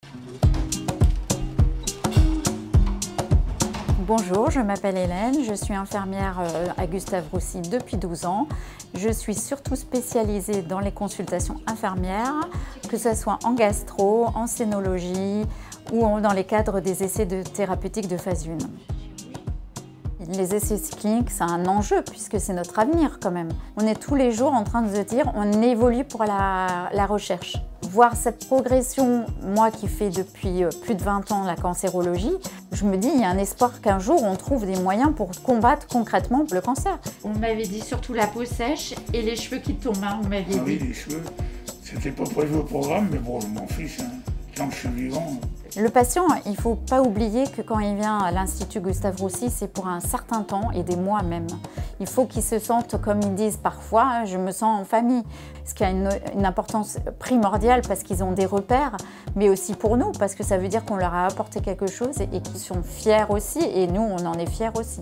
Bonjour, je m'appelle Hélène, je suis infirmière à Gustave Roussy depuis 12 ans. Je suis surtout spécialisée dans les consultations infirmières, que ce soit en gastro, en scénologie ou dans les cadres des essais thérapeutiques de phase 1. Les essais cliniques, c'est un enjeu puisque c'est notre avenir quand même. On est tous les jours en train de se dire on évolue pour la recherche. Voir cette progression, moi qui fais depuis plus de 20 ans la cancérologie, je me dis il y a un espoir qu'un jour on trouve des moyens pour combattre concrètement le cancer. On m'avait dit surtout la peau sèche et les cheveux qui tombent, hein, on m'avait dit. Oui, les cheveux, c'était pas prévu au programme, mais bon, je m'en fiche, hein. Tant que je suis vivant. Le patient, il ne faut pas oublier que quand il vient à l'Institut Gustave Roussy, c'est pour un certain temps et des mois même. Il faut qu'il se sente, comme ils disent parfois, je me sens en famille. Ce qui a une importance primordiale parce qu'ils ont des repères, mais aussi pour nous, parce que ça veut dire qu'on leur a apporté quelque chose et qu'ils sont fiers aussi, et nous, on en est fiers aussi.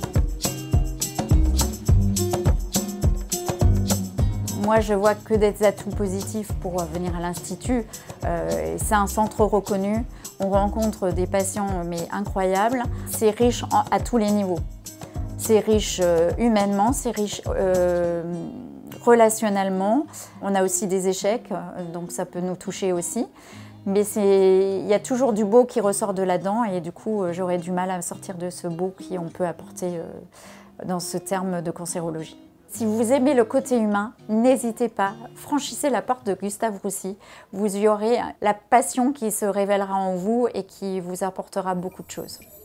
Moi, je vois que des atouts positifs pour venir à l'Institut. C'est un centre reconnu. On rencontre des patients mais incroyables. C'est riche à tous les niveaux. C'est riche humainement, c'est riche relationnellement. On a aussi des échecs, donc ça peut nous toucher aussi. Mais il y a toujours du beau qui ressort de là-dedans et du coup, j'aurais du mal à sortir de ce beau qu'on peut apporter dans ce terme de cancérologie. Si vous aimez le côté humain, n'hésitez pas, franchissez la porte de Gustave Roussy. Vous y aurez la passion qui se révélera en vous et qui vous apportera beaucoup de choses.